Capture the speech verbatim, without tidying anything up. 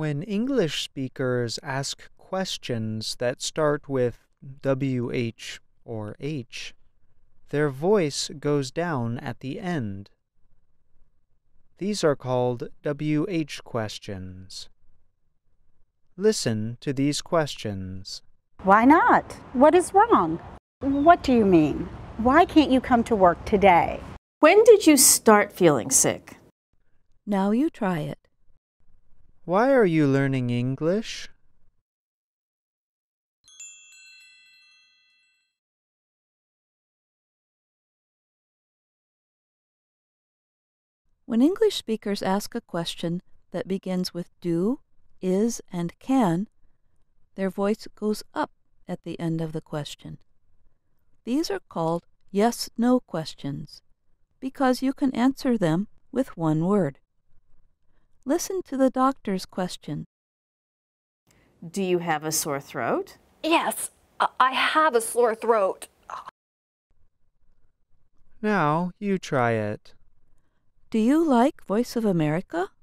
When English speakers ask questions that start with W H or H, their voice goes down at the end. These are called W H questions. Listen to these questions. Why not? What is wrong? What do you mean? Why can't you come to work today? When did you start feeling sick? Now you try it. Why are you learning English? When English speakers ask a question that begins with do, is, and can, their voice goes up at the end of the question. These are called yes-no questions because you can answer them with one word. Listen to the doctor's question. Do you have a sore throat? Yes, I have a sore throat. Now you try it. Do you like Voice of America?